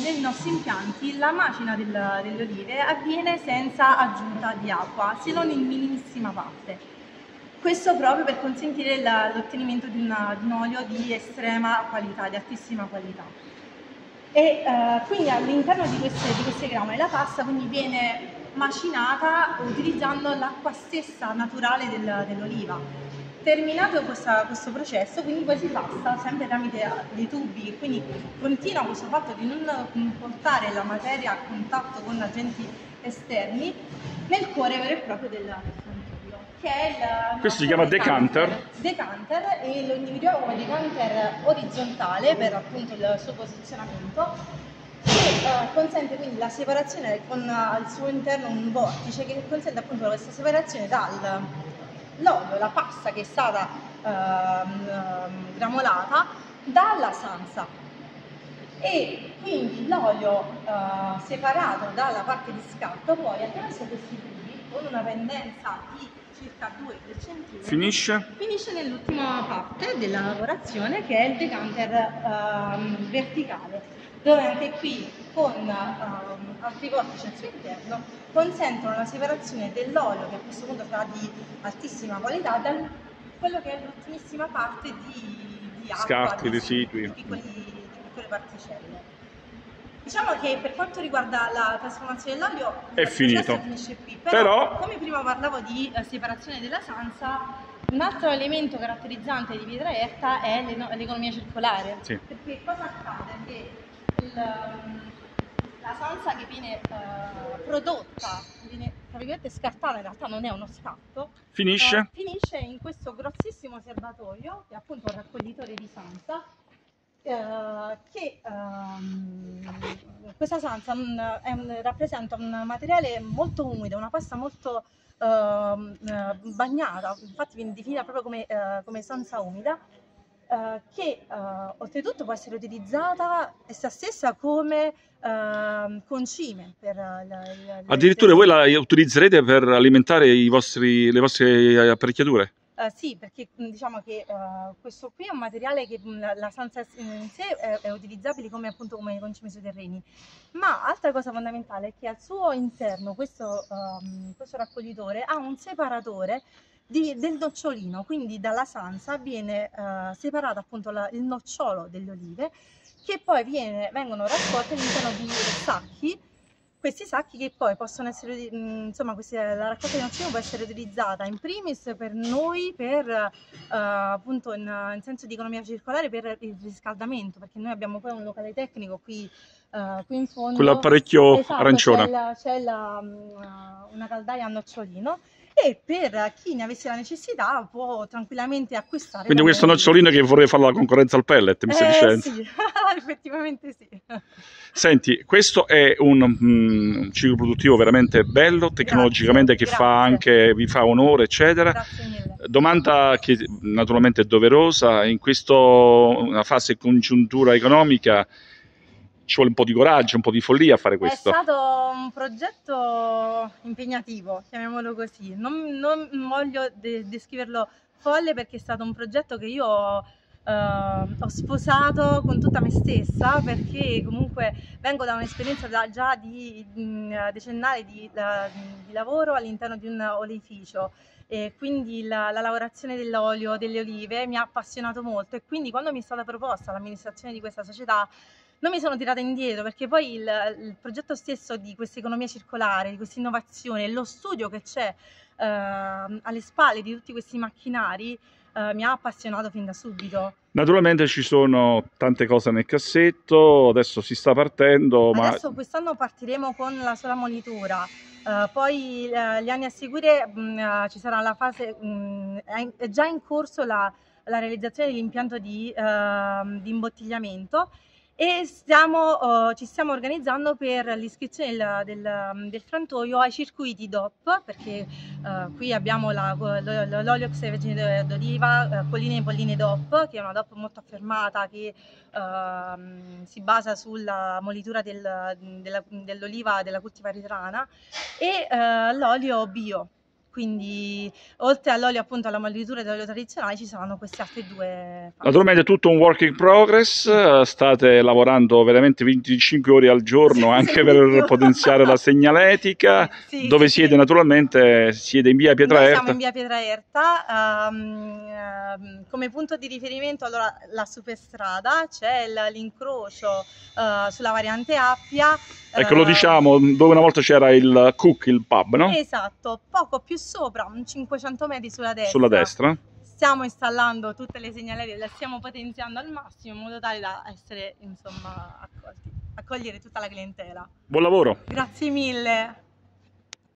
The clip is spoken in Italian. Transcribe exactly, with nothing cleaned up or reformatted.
nei nostri impianti la macina del, delle olive avviene senza aggiunta di acqua, se non in minimissima parte. Questo proprio per consentire l'ottenimento di, di un olio di estrema qualità, di altissima qualità. E uh, quindi all'interno di queste, di queste gramole la pasta quindi viene macinata utilizzando l'acqua stessa naturale del, dell'oliva. Terminato questa, questo processo, quindi poi si passa sempre tramite dei tubi, quindi continua questo fatto di non portare la materia a contatto con agenti esterni nel cuore vero e proprio del frantoio, che è il questo si chiama decanter. Decanter, e lo individuiamo come decanter orizzontale per appunto il suo posizionamento, che eh, consente quindi la separazione con al suo interno un vortice che consente appunto questa separazione dal l'olio, la pasta che è stata ehm, gramolata dalla salsa, e quindi l'olio eh, separato dalla parte di scatto poi attraverso questi tubi con una pendenza di circa due tre centimetri finisce finisce nell'ultima parte della lavorazione, che è il decanter ehm, verticale, dove anche qui con ehm, altri vortici al suo interno consentono la separazione dell'olio, che a questo punto sarà di altissima qualità, da quello che è l'ultimissima parte di, di acqua, scarti, di, residui, di, piccoli, di piccole particelle. Diciamo che per quanto riguarda la trasformazione dell'olio è il finito, finisce qui, però, però come prima parlavo di eh, separazione della sansa, un altro elemento caratterizzante di Pietraerta è l'economia circolare, sì. perché cosa accade? Che il, la sansa che viene uh, prodotta, viene tra virgolette scartata, in realtà non è uno scatto, finisce uh, finisce in questo grossissimo serbatoio, che è appunto un raccoglitore di sansa, uh, che um, questa sansa un, è un, rappresenta un materiale molto umido, una pasta molto uh, bagnata, infatti viene definita proprio come, uh, come sansa umida, Uh, che uh, oltretutto può essere utilizzata essa stessa come uh, concime per uh, la, la, addirittura voi la utilizzerete per alimentare i vostri, le vostre apparecchiature? Uh, sì, perché diciamo che uh, questo qui è un materiale che la, la sansa in sé è, è utilizzabile come appunto come concime sui terreni, ma altra cosa fondamentale è che al suo interno questo, um, questo raccoglitore ha un separatore Di, del nocciolino, quindi dalla sansa viene uh, separato appunto la, il nocciolo delle olive, che poi viene, vengono raccolte all'interno di sacchi, questi sacchi che poi possono essere, insomma, questi, la raccolta di nocciolo può essere utilizzata in primis per noi, per uh, appunto in, in senso di economia circolare, per il riscaldamento, perché noi abbiamo poi un locale tecnico qui, uh, qui in fondo. Quell'apparecchio esatto, arancione. C'è um, una caldaia a nocciolino, e per chi ne avesse la necessità può tranquillamente acquistare. Quindi questo nocciolino che vorrei fare la concorrenza al pellet, mi stai eh, dicendo? Sì, effettivamente sì. Senti, questo è un, um, un ciclo produttivo veramente bello, tecnologicamente, grazie, che grazie. fa anche, vi fa onore, eccetera. Grazie mille. Domanda che naturalmente è doverosa, in questa fase congiuntura economica ci vuole un po' di coraggio, un po' di follia a fare questo. È stato un progetto impegnativo, chiamiamolo così. Non, non voglio de descriverlo folle, perché è stato un progetto che io ho, uh, ho sposato con tutta me stessa, perché comunque vengo da un'esperienza già di mh, decennale di, la, di lavoro all'interno di un oleificio. E quindi la, la lavorazione dell'olio, delle olive mi ha appassionato molto, e quindi quando mi è stata proposta l'amministrazione di questa società non mi sono tirata indietro, perché poi il, il progetto stesso di questa economia circolare, di questa innovazione, lo studio che c'è eh, alle spalle di tutti questi macchinari eh, mi ha appassionato fin da subito. Naturalmente ci sono tante cose nel cassetto, adesso si sta partendo. Adesso ma... quest'anno partiremo con la sola molitura, uh, poi uh, gli anni a seguire uh, ci sarà la fase, um, è già in corso la, la realizzazione dell'impianto di, uh, di imbottigliamento, e stiamo, uh, ci stiamo organizzando per l'iscrizione del, del, del frantoio ai circuiti D O P, perché uh, qui abbiamo l'olio extravergine d'oliva, uh, colline e polline D O P, che è una D O P molto affermata, che uh, si basa sulla molitura del, dell'oliva della cultivar idrana, e uh, l'olio bio. quindi oltre all'olio, appunto alla mollitura dell'olio tradizionale, ci saranno queste altre due fasi. Naturalmente tutto un work in progress, state lavorando veramente venticinque ore al giorno anche per potenziare la segnaletica. Sì, Dove sì, siete? sì. Naturalmente siete in via Noi Pietraerta. siamo in via Pietraerta, um, um, come punto di riferimento allora la superstrada, c'è l'incrocio uh, sulla variante Appia. Ecco, lo uh, diciamo, dove una volta c'era il Cook, il pub, no? Esatto, poco più sopra, cinquecento metri sulla destra. Sulla destra. Stiamo installando tutte le segnalerie, le stiamo potenziando al massimo in modo tale da essere, insomma, accolti, accogliere tutta la clientela. Buon lavoro! Grazie mille!